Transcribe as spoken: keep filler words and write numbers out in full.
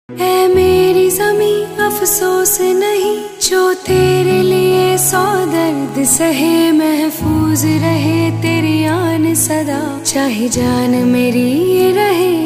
ऐ मेरी ज़मीं अफसोस नहीं, जो तेरे लिए सौ दर्द सहे। महफूज रहे तेरी आन सदा, चाहे जान मेरी ये रहे